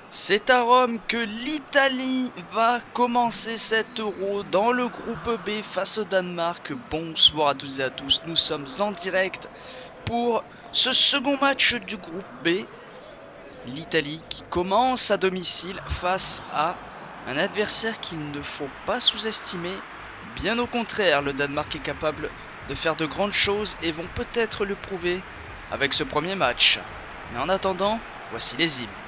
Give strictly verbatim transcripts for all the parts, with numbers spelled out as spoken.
C'est à Rome que l'Italie va commencer cet Euro dans le groupe B face au Danemark. Bonsoir à toutes et à tous, nous sommes en direct pour ce second match du groupe B. L'Italie qui commence à domicile face à un adversaire qu'il ne faut pas sous-estimer. Bien au contraire, le Danemark est capable de faire de grandes choses et vont peut-être le prouver avec ce premier match. Mais en attendant, voici les hymnes.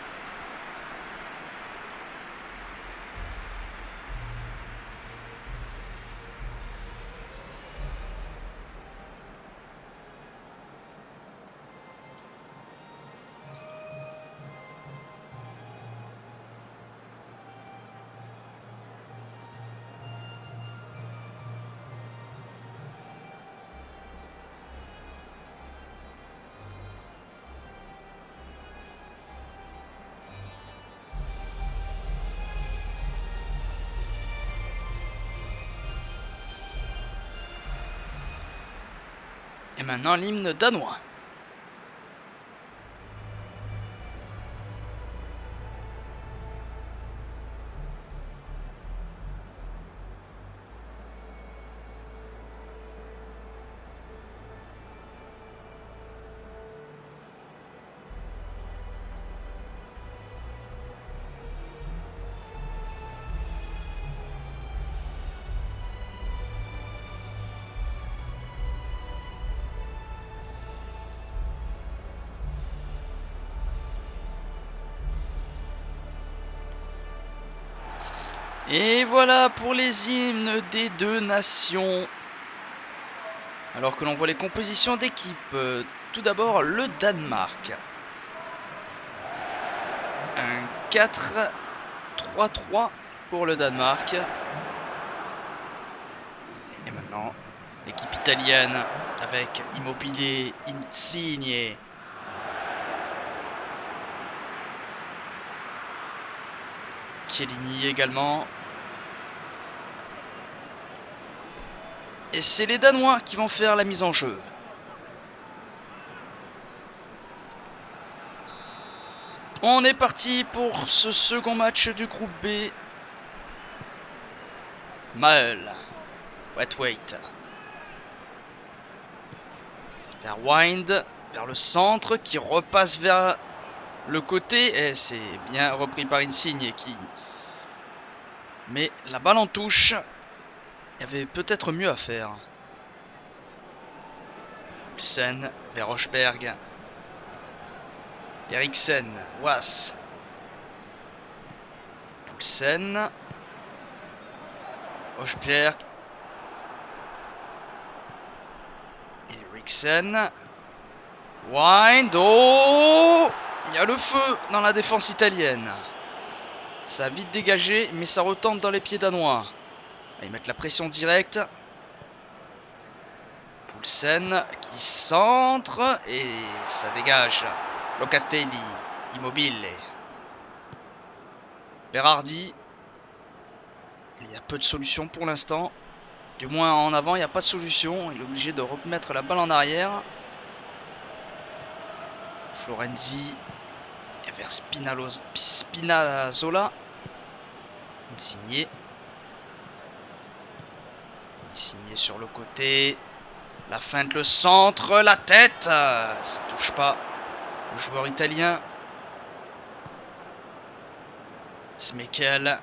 Et maintenant l'hymne danois. Et voilà pour les hymnes des deux nations. Alors que l'on voit les compositions d'équipe. Euh, tout d'abord le Danemark. Un quatre trois trois pour le Danemark. Et maintenant l'équipe italienne avec Immobile, Insigne. Chiellini également. Et c'est les Danois qui vont faire la mise en jeu. On est parti pour ce second match du groupe B. Maël. Wetwait. Vers Wind. Vers le centre qui repasse vers le côté. Et c'est bien repris par Insigne qui met la balle en touche. Il y avait peut-être mieux à faire. Poulsen vers Rochberg. Eriksen, Was. Poulsen. Rochberg. Eriksen. Wind. Oh! Il y a le feu dans la défense italienne. Ça a vite dégagé, mais ça retombe dans les pieds danois. Ils mettent la pression directe. Poulsen qui centre et ça dégage. Locatelli, Immobile. Berardi. Il y a peu de solutions pour l'instant. Du moins en avant, il n'y a pas de solution. Il est obligé de remettre la balle en arrière. Florenzi. Et vers Spinaloz... Spinazzola. Insigne. Insigne sur le côté. La feinte, le centre, la tête. Ça touche pas le joueur italien. Smekel.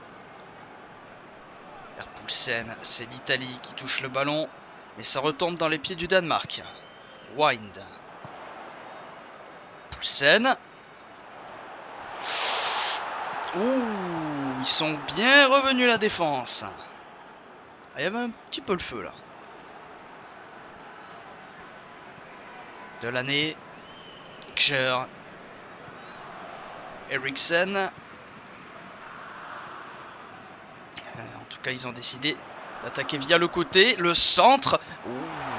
Vers Poulsen. C'est l'Italie qui touche le ballon. Mais ça retombe dans les pieds du Danemark. Wind. Poulsen. Ouh, ils sont bien revenus la défense. Il y avait un petit peu le feu là. De l'année. Kjær. Eriksen. En tout cas, ils ont décidé d'attaquer via le côté. Le centre. Ouh.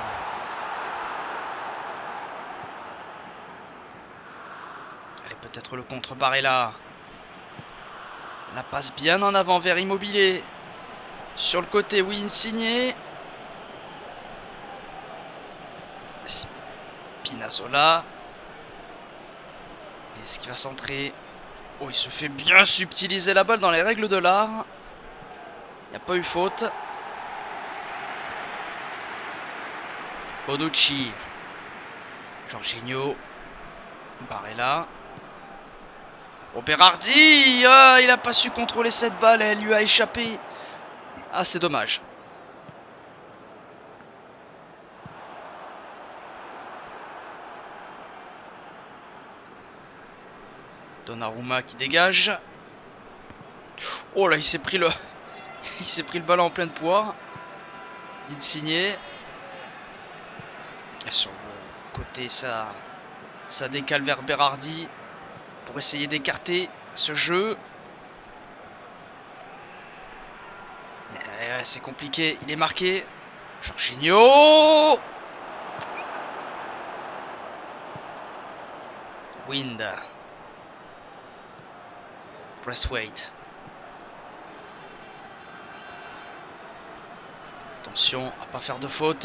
Allez, peut-être le contre Barella. La passe bien en avant vers Immobile. Sur le côté, oui, Insigne. Spinazzola. Est-ce qu'il va centrer? Oh, il se fait bien subtiliser la balle dans les règles de l'art. Il n'y a pas eu faute. Bonucci. Jorginho. Barella. Oh, Berardi, ah, il n'a pas su contrôler cette balle. Elle lui a échappé. Ah, c'est dommage. Donnarumma qui dégage. Oh là, il s'est pris le... il s'est pris le ballon en pleine poire. Insigné. Et sur le côté, ça, ça décale vers Berardi pour essayer d'écarter ce jeu. Ouais, c'est compliqué. Il est marqué. Jorginho. Wind. Braithwaite. Attention à pas faire de faute.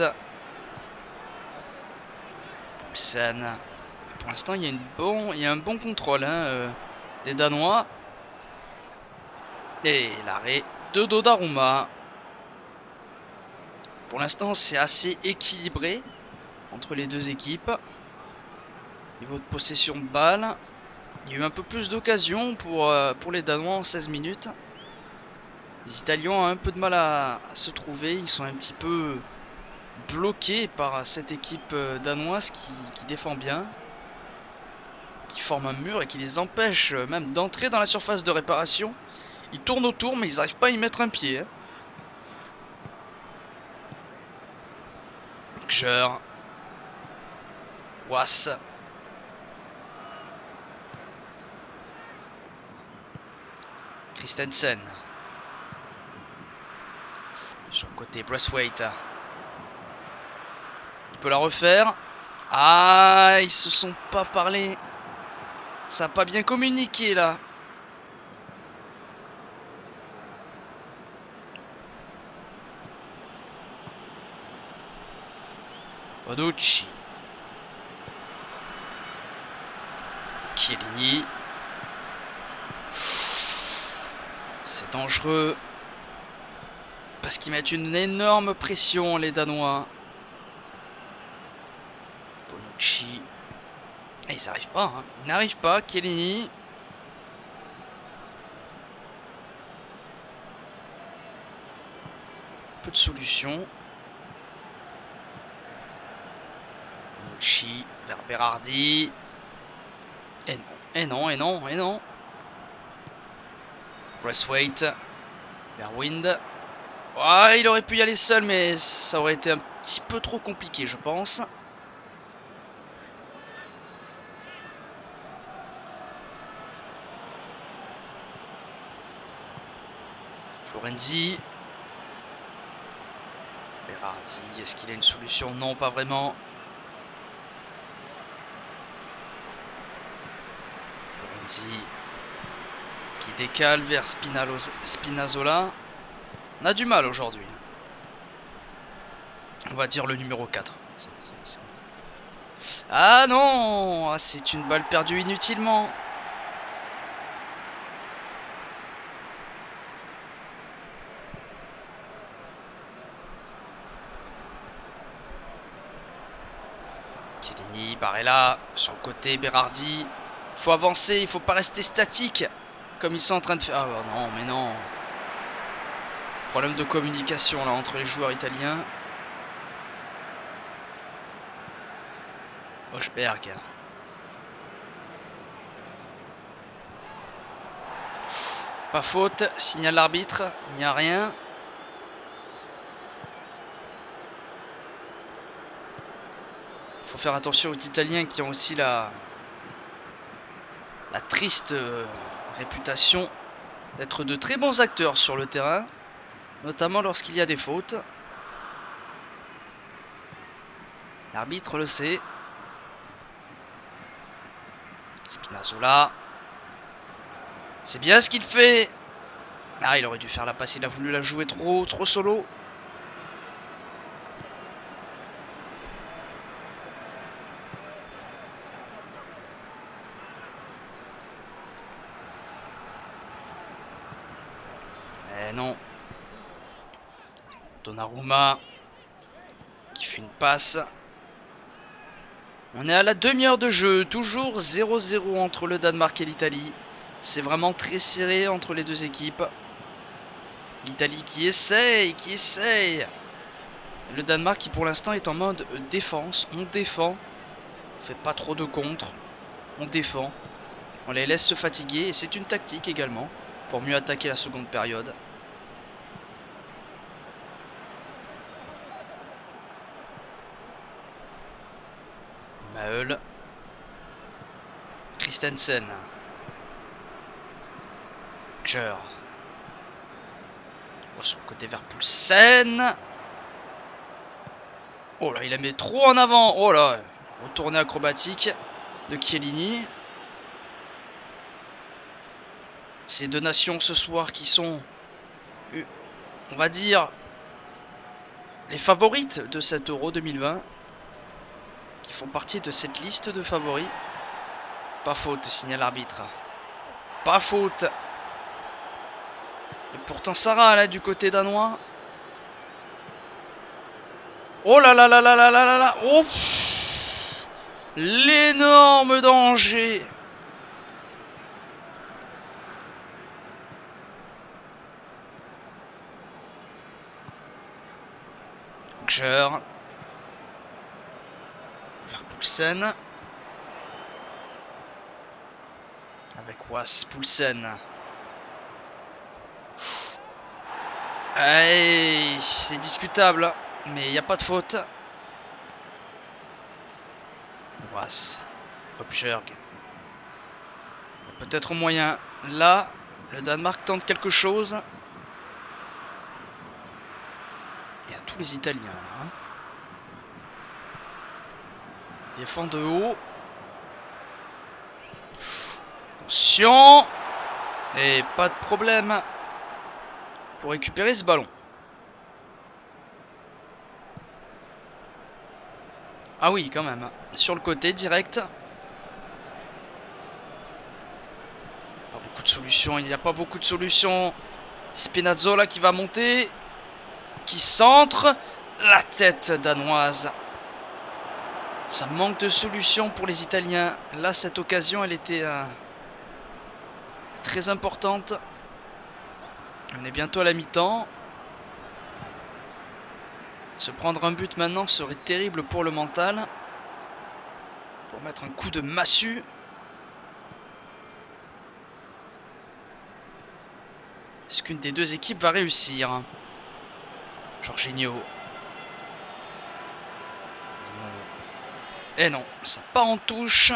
Poulsen. Pour l'instant, il y a une bon, il y a un bon contrôle hein, euh, des Danois. Et l'arrêt de Donnarumma. Pour l'instant, c'est assez équilibré entre les deux équipes. Niveau de possession de balle, il y a eu un peu plus d'occasions pour, euh, pour les Danois en seize minutes. Les Italiens ont un peu de mal à, à se trouver. Ils sont un petit peu bloqués par cette équipe danoise qui, qui défend bien, qui forme un mur et qui les empêche même d'entrer dans la surface de réparation. Ils tournent autour mais ils n'arrivent pas à y mettre un pied. Hein. Geur. Was. Christensen. Sur le côté, Braithwaite. Il peut la refaire. Ah, ils se sont pas parlé. Ça n'a pas bien communiqué là. Bonucci. Chiellini. C'est dangereux. Parce qu'ils mettent une énorme pression, les Danois. Bonucci. Et ils n'arrivent pas. Hein. Ils n'arrivent pas. Chiellini. Peu de solutions. Bonucci vers Berardi. Et non, et non, et non, et non. Braithwaite vers Wind. Oh, il aurait pu y aller seul, mais ça aurait été un petit peu trop compliqué, je pense. Florenzi. Berardi, est-ce qu'il a une solution? Non, pas vraiment. Florenzi qui décale vers Spinazzola. On a du mal aujourd'hui. On va dire le numéro quatre. C'est, c'est, c'est... Ah non, ah, c'est une balle perdue inutilement. Chiellini, Barella, sur le côté, Berardi. Il faut avancer, il faut pas rester statique comme ils sont en train de faire. Ah bah non, mais non. Problème de communication là entre les joueurs italiens. Hochberg. Pas faute, signale l'arbitre, il n'y a rien. Il faut faire attention aux Italiens qui ont aussi la, la triste euh, réputation d'être de très bons acteurs sur le terrain, notamment lorsqu'il y a des fautes. L'arbitre le sait. Spinazzola. C'est bien ce qu'il fait. Ah, il aurait dû faire la passe, il a voulu la jouer trop, trop solo. non. Donnarumma qui fait une passe. On est à la demi-heure de jeu, toujours zéro zéro entre le Danemark et l'Italie. C'est vraiment très serré entre les deux équipes. L'Italie qui essaye, qui essaye. Le Danemark qui pour l'instant est en mode défense. On défend. On fait pas trop de contre. On défend. On les laisse se fatiguer. Et c'est une tactique également. Pour mieux attaquer la seconde période. Maël. Christensen. Kjær. Oh, sur le côté vers Poulsen. Oh là, il la met trop en avant. Oh là, retourné acrobatique de Chiellini. Ces deux nations ce soir qui sont, on va dire, les favorites de cet Euro deux mille vingt. Qui font partie de cette liste de favoris. Pas faute, signale l'arbitre. Pas faute. Et pourtant Sarah là du côté danois. Oh là là là là là là là là. Oh, l'énorme danger. Kjær. Vers Poulsen. Avec Was Poulsen. Hey, c'est discutable, mais il n'y a pas de faute. Was. Hopjörg. Peut-être moyen. Là, le Danemark tente quelque chose. Il y a tous les Italiens. Hein. Ils défendent de haut. Attention. Et pas de problème pour récupérer ce ballon. Ah oui, quand même. Sur le côté, direct. Pas beaucoup de solutions. Il n'y a pas beaucoup de solutions. Spinazzola qui va monter. Qui centre. La tête danoise. Ça manque de solutions pour les Italiens. Là, cette occasion, elle était euh, très importante. On est bientôt à la mi-temps. Se prendre un but maintenant serait terrible pour le mental. Pour mettre un coup de massue. Est-ce qu'une des deux équipes va réussir? Jorginho. Et non, ça part en touche.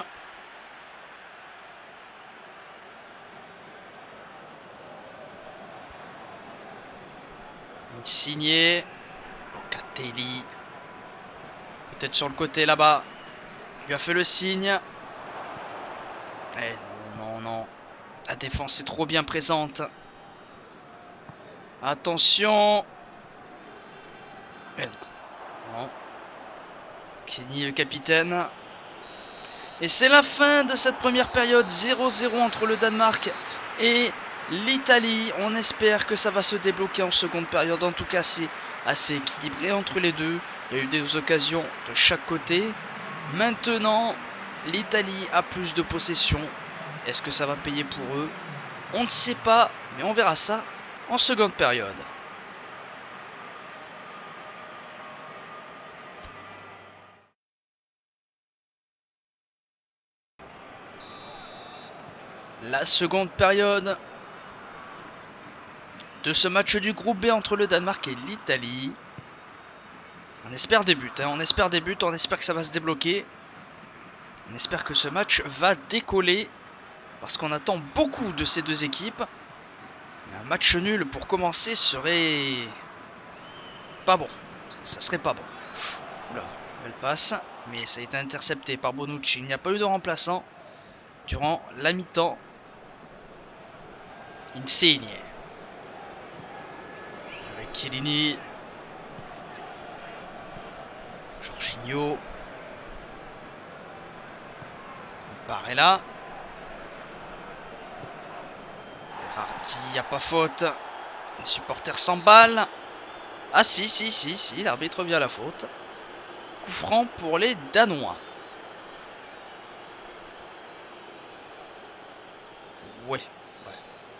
Insigné. Locatelli. Peut-être sur le côté là-bas. Il lui a fait le signe. Eh non, non, non. La défense est trop bien présente. Attention. Eh non. Non. Kenny le capitaine. Et c'est la fin de cette première période. zéro zéro entre le Danemark et l'Italie. On espère que ça va se débloquer en seconde période. En tout cas, c'est assez équilibré entre les deux. Il y a eu des occasions de chaque côté. Maintenant, l'Italie a plus de possession. Est-ce que ça va payer pour eux? On ne sait pas, mais on verra ça en seconde période. La seconde période de ce match du groupe B entre le Danemark et l'Italie. On espère des buts, hein. on espère des buts, on espère que ça va se débloquer. On espère que ce match va décoller. Parce qu'on attend beaucoup de ces deux équipes. Un match nul pour commencer serait pas bon. Ça serait pas bon. Oula, belle passe. Mais ça a été intercepté par Bonucci. Il n'y a pas eu de remplaçant durant la mi-temps. Insigne. Avec Chiellini. Jorginho. Barella. Verratti, il n'y a pas faute. Les supporters s'emballent. Ah si, si, si, si, l'arbitre vient à la faute. Coup franc pour les Danois. Ouais, ouais.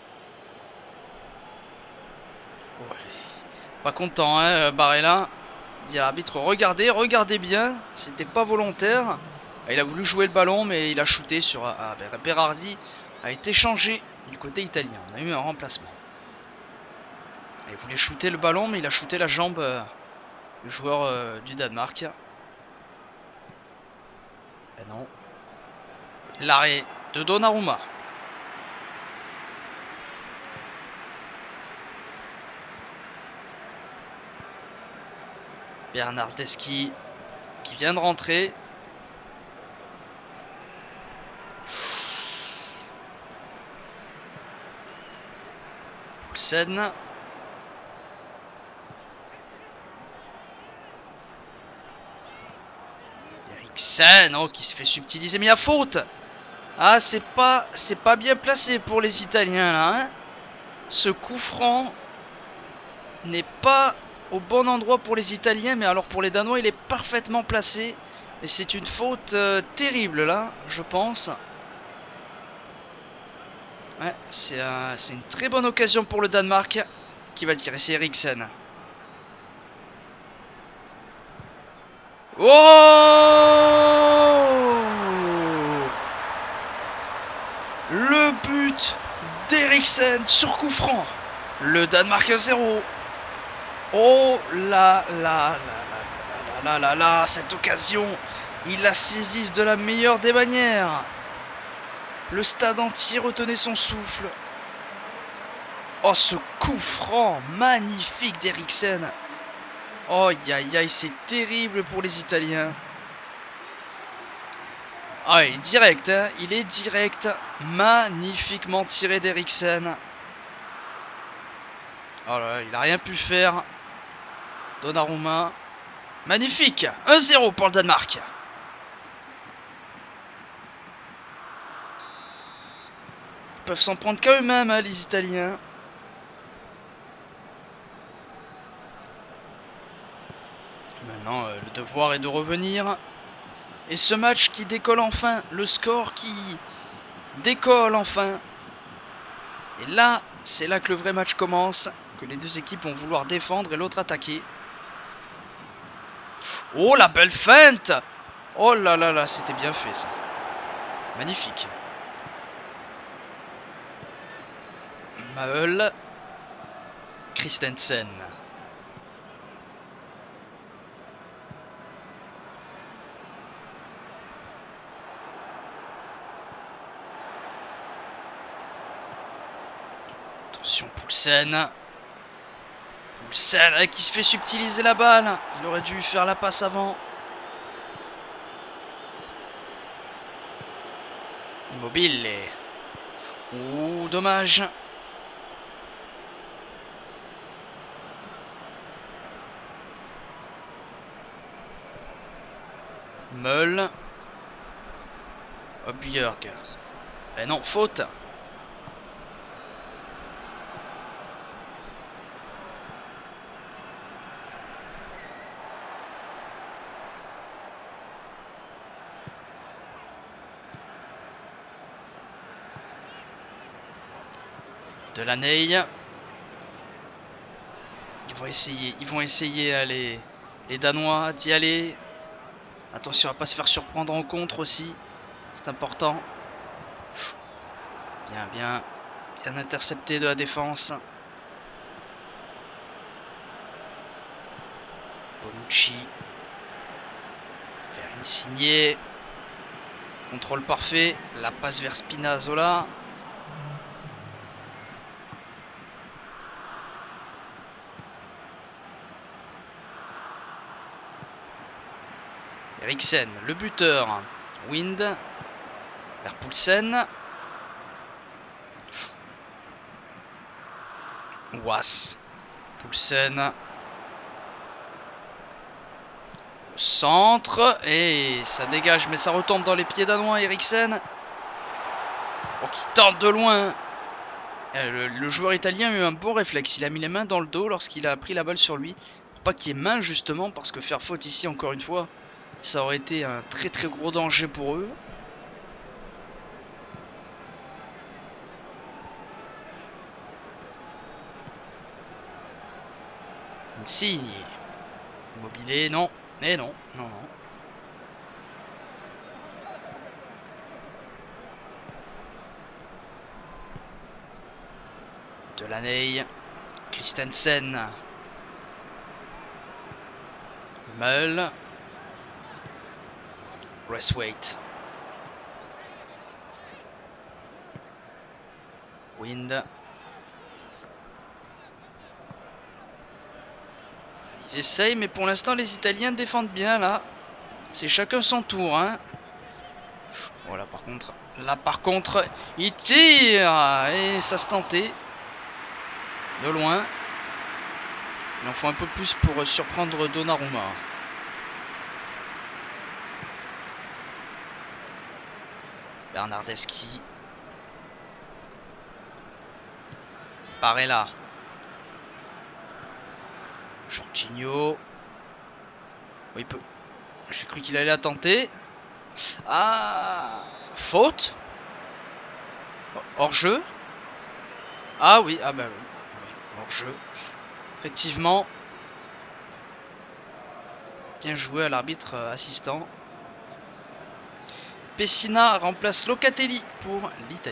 Ouais. Pas content, hein, Barella. Il dit à l'arbitre, regardez, regardez bien. C'était pas volontaire. Il a voulu jouer le ballon, mais il a shooté sur... Ah, Berardi a été changé du côté italien. On a eu un remplacement. Il voulait shooter le ballon, mais il a shooté la jambe euh, du joueur euh, du Danemark. Ben non. L'arrêt de Donnarumma. Bernardeschi qui vient de rentrer. Poulsen. Eriksen, oh, qui se fait subtiliser, mais il y a faute. Ah, c'est pas, c'est pas bien placé pour les Italiens là. Hein. Ce coup franc n'est pas au bon endroit pour les Italiens, mais alors pour les Danois, il est parfaitement placé. Et c'est une faute euh, terrible là, je pense. Ouais, c'est un, c'est une très bonne occasion pour le Danemark qui va tirer. C'est Eriksen. Oh! Le but d'Eriksen sur coup franc. Le Danemark un zéro. Oh là là là là là là là, cette occasion, il la saisit de la meilleure des manières. Le stade entier retenait son souffle. Oh, ce coup franc magnifique d'Eriksen. Oh, aïe aïe aïe, c'est terrible pour les Italiens. Ah, il est direct, hein, il est direct. Magnifiquement tiré d'Eriksen. Oh là, il a rien pu faire. Donnarumma. Magnifique. un zéro pour le Danemark. Ils peuvent s'en prendre qu'à eux-mêmes, hein, les Italiens. Maintenant, euh, le devoir est de revenir. Et ce match qui décolle enfin. Le score qui décolle enfin. Et là, c'est là que le vrai match commence. Que les deux équipes vont vouloir défendre et l'autre attaquer. Oh, la belle feinte! Oh là là là, c'était bien fait ça. Magnifique. Maël. Christensen. Attention, Poulsen. Poulsen qui se fait subtiliser la balle. Il aurait dû faire la passe avant. Immobile. Ouh, dommage. Meul. Hop, Björk. Eh non, faute. Delaney. Ils vont essayer, ils vont essayer les, les Danois d'y aller. Attention à pas se faire surprendre en contre aussi. C'est important. Bien, bien. Bien intercepté de la défense. Bonucci. Vers Insigne. Contrôle parfait. La passe vers Spinazzola. Eriksen, le buteur. Wind. Vers Poulsen. Was. Poulsen. Au centre. Et ça dégage, mais ça retombe dans les pieds danois. Eriksen. Oh, qui tente de loin. Euh, le, le joueur italien a eu un bon réflexe. Il a mis les mains dans le dos lorsqu'il a pris la balle sur lui. Pour pas qu'il y ait main justement, parce que faire faute ici encore une fois, ça aurait été un très très gros danger pour eux. Insigne. Immobilier, non. Mais non, non, non. Delaney. Christensen. Meul. Braithwaite. Wind. Ils essayent, mais pour l'instant, les Italiens défendent bien, là. C'est chacun son tour, hein. Voilà, par contre... Là, par contre, il tire. Et ça se tentait. De loin. Il en faut un peu plus pour surprendre Donnarumma. Bernardeschi. Barella. Jorginho. Oui, il peut. J'ai cru qu'il allait la tenter. Ah, faute. Hors jeu. Ah oui, ah bah oui, oui. Hors jeu. Effectivement. Bien joué à l'arbitre assistant. Pessina remplace Locatelli pour l'Italie.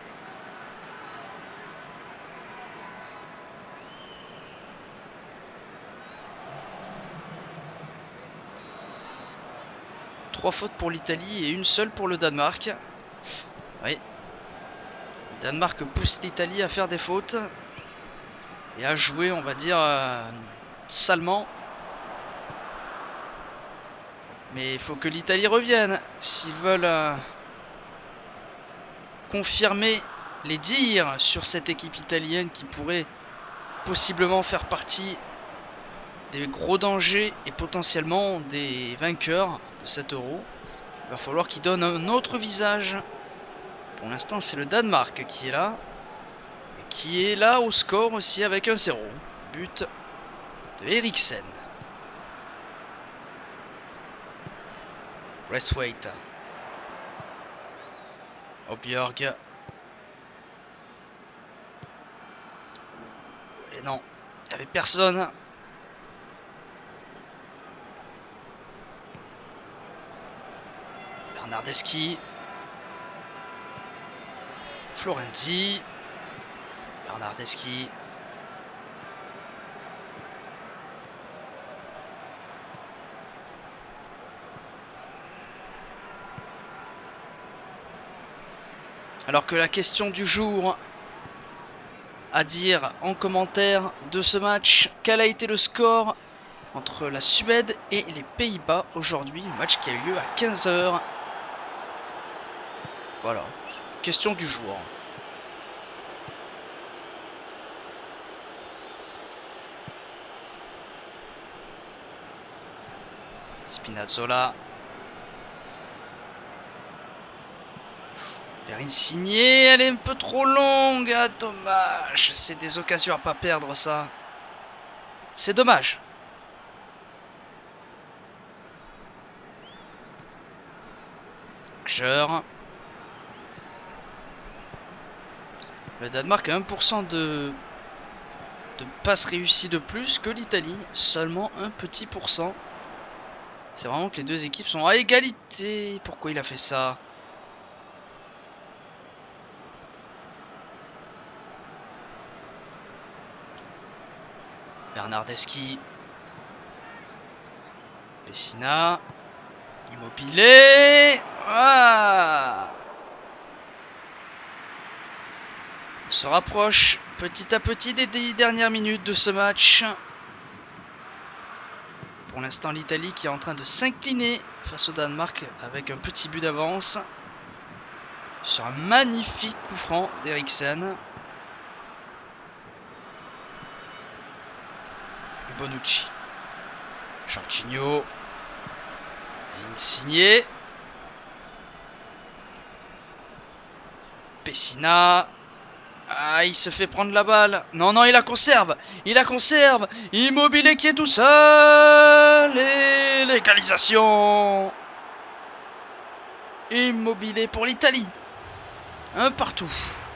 Trois fautes pour l'Italie et une seule pour le Danemark. Oui. Le Danemark pousse l'Italie à faire des fautes. Et à jouer, on va dire, euh, salement. Mais il faut que l'Italie revienne. S'ils veulent euh, confirmer les dires sur cette équipe italienne qui pourrait possiblement faire partie des gros dangers et potentiellement des vainqueurs de cet euro. Il va falloir qu'ils donnent un autre visage. Pour l'instant, c'est le Danemark qui est là. Et qui est là au score aussi avec un zéro. But de Eriksen. Braithwaite. Obiorg. Et non, il n'y avait personne. Bernardeschi. Florenzi. Bernardeschi. Alors que la question du jour à dire en commentaire de ce match, quel a été le score entre la Suède et les Pays-Bas aujourd'hui, un match qui a eu lieu à quinze heures. Voilà, question du jour. Spinazzola. Vers Insigne, elle est un peu trop longue, ah, dommage. C'est des occasions à pas perdre ça. C'est dommage. Jeur. Le Danemark a un pour cent de, de passes réussies de plus que l'Italie. Seulement un petit pourcent. C'est vraiment que les deux équipes sont à égalité. Pourquoi il a fait ça? Bernardeschi. Pessina. Immobilier. Ah, on se rapproche petit à petit des dix dernières minutes de ce match. Pour l'instant, l'Italie qui est en train de s'incliner face au Danemark avec un petit but d'avance sur un magnifique coup franc d'Eriksen. Bonucci. Jorginho. Insigne. Pessina. Ah, il se fait prendre la balle. Non, non, il la conserve. Il la conserve. Immobile qui est tout seul. Et l'égalisation. Immobile pour l'Italie. Un partout.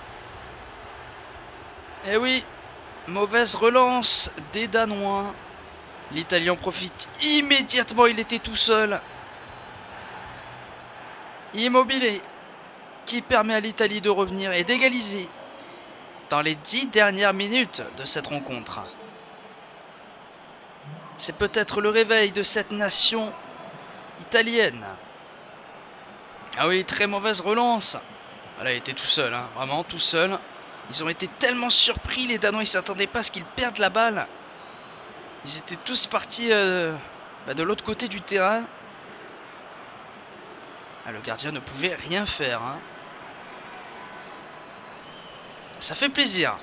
Eh oui. Mauvaise relance des Danois. L'Italie en profite immédiatement. Il était tout seul. Immobile qui permet à l'Italie de revenir et d'égaliser dans les dix dernières minutes de cette rencontre. C'est peut-être le réveil de cette nation italienne. Ah oui, très mauvaise relance. Voilà, il était tout seul, hein, vraiment tout seul. Ils ont été tellement surpris, les Danois, ils ne s'attendaient pas à ce qu'ils perdent la balle. Ils étaient tous partis euh, bah, de l'autre côté du terrain. Ah, le gardien ne pouvait rien faire. Hein. Ça fait plaisir.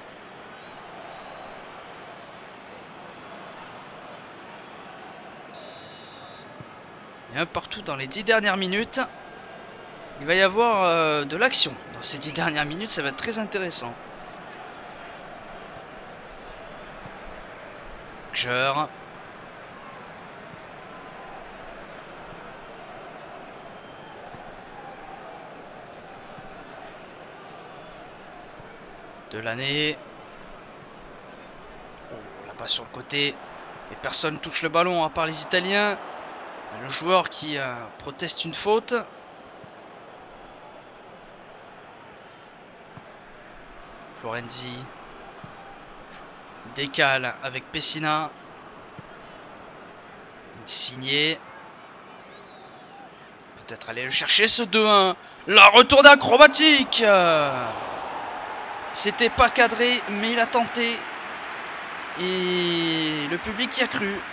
Et un partout dans les dix dernières minutes. Il va y avoir euh, de l'action dans ces dix dernières minutes. Ça va être très intéressant. Joueur. De l'année. Oh, là pas sur le côté. Et personne touche le ballon à part les Italiens. Le joueur qui euh, proteste une faute. Florenzi. Décale avec Pessina. Signé. Peut-être aller le chercher ce deux un. La retourne acrobatique. C'était pas cadré, mais il a tenté. Et le public y a cru. Et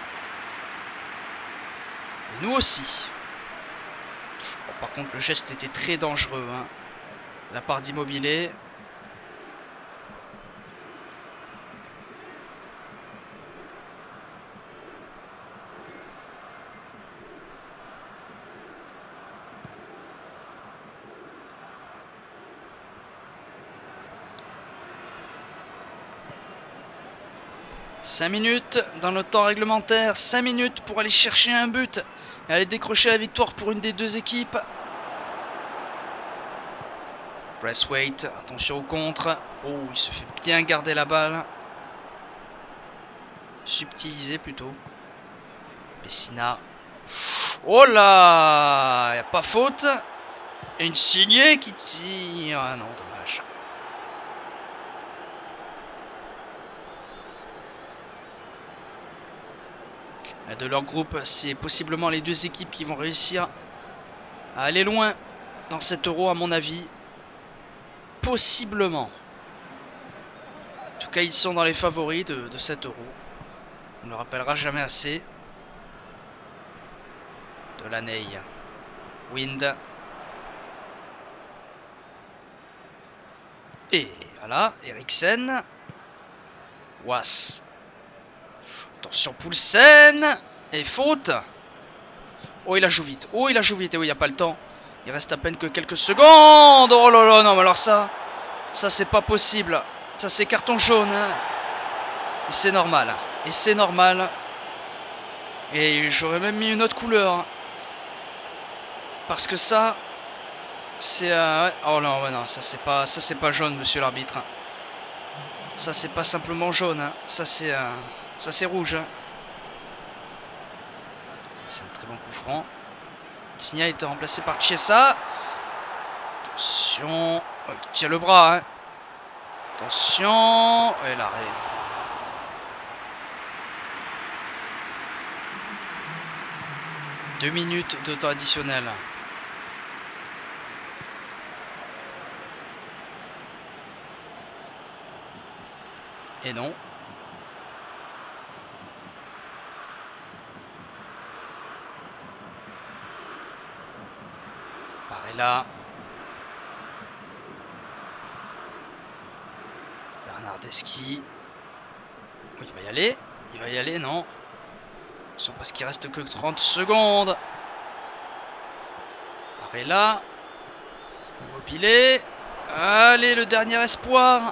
nous aussi. Bon, par contre, le geste était très dangereux. Hein. La part d'Immobilier. cinq minutes dans le temps réglementaire, cinq minutes pour aller chercher un but et aller décrocher la victoire pour une des deux équipes. Braithwaite, attention au contre. Oh, il se fait bien garder la balle. Subtilisé plutôt. Pessina. Oh là, il n'y a pas faute. Et une signée qui tire. Ah non, dommage. De leur groupe, c'est possiblement les deux équipes qui vont réussir à aller loin dans cet Euro, à mon avis. Possiblement. En tout cas, ils sont dans les favoris de, de cet Euro. On ne le rappellera jamais assez. De l'année. Wind. Et voilà, Eriksen. Was. Attention, Poulsen. Et faute. Oh, il la joue vite. Oh, il la joue vite. Et oui, il n'y a pas le temps. Il reste à peine que quelques secondes. Oh là là, non, mais alors ça, ça c'est pas possible. Ça c'est carton jaune. Hein. Et c'est normal. Et c'est normal. Et j'aurais même mis une autre couleur. Parce que ça, c'est... Euh... Oh non, ouais, non, ça c'est pas, ça c'est pas jaune, monsieur l'arbitre. Ça c'est pas simplement jaune. Hein. Ça c'est... Euh... Ça c'est rouge. Hein. C'est un très bon coup franc. Signa a été remplacé par Chiesa. Attention. Oh, il tire le bras. Hein. Attention. Et l'arrêt. Deux minutes de temps additionnel. Et non. Barella. Bernardeschi. Oh, il va y aller. Il va y aller, non. Attention parce qu'il reste que trente secondes. Barella. Immobile. Allez, le dernier espoir.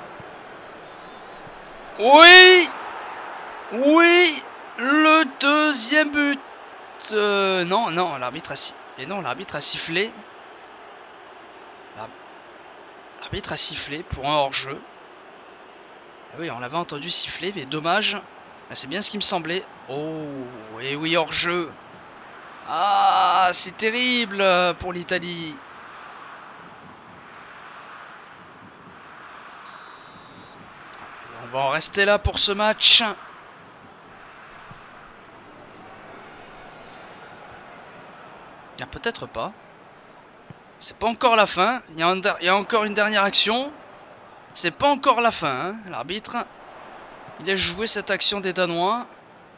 Oui. Oui. Le deuxième but. Euh, non, non, l'arbitre a, si... Et non, l'arbitre a sifflé. L'arbitre a sifflé pour un hors-jeu. Ah oui, on l'avait entendu siffler, mais dommage. C'est bien ce qui me semblait. Oh, et oui, hors-jeu. Ah, c'est terrible pour l'Italie. On va en rester là pour ce match. Ah, peut-être pas. C'est pas encore la fin. Il y, a un, il y a encore une dernière action. C'est pas encore la fin. Hein. L'arbitre, il a joué cette action des Danois.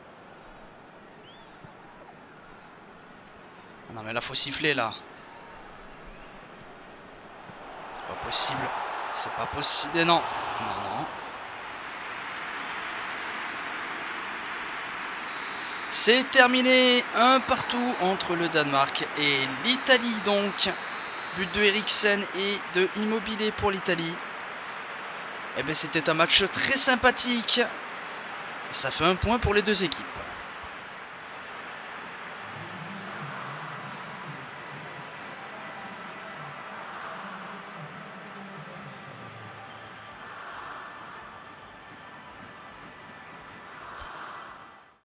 Non mais là faut siffler là. C'est pas possible. C'est pas possible. Non. Non, non. C'est terminé. Un partout entre le Danemark et l'Italie donc. But de Eriksen et de Immobilier pour l'Italie. Et bien c'était un match très sympathique. Ça fait un point pour les deux équipes.